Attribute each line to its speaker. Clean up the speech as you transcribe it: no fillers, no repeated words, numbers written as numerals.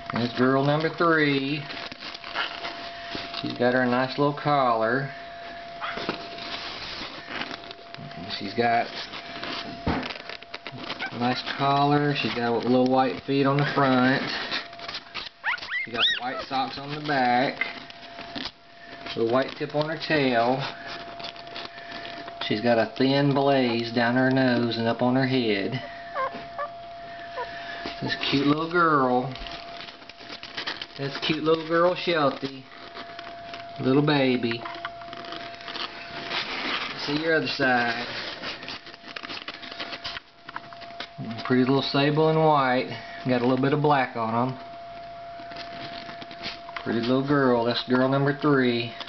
Speaker 1: There's girl number 3. She's got her nice little collar. And she's got a nice collar. She's got little white feet on the front. She got white socks on the back. With a white tip on her tail. She's got a thin blaze down her nose and up on her head. This cute little girl. That's cute little girl Sheltie. Little baby. See your other side. Pretty little sable and white. Got a little bit of black on them. Pretty little girl. That's girl number 3.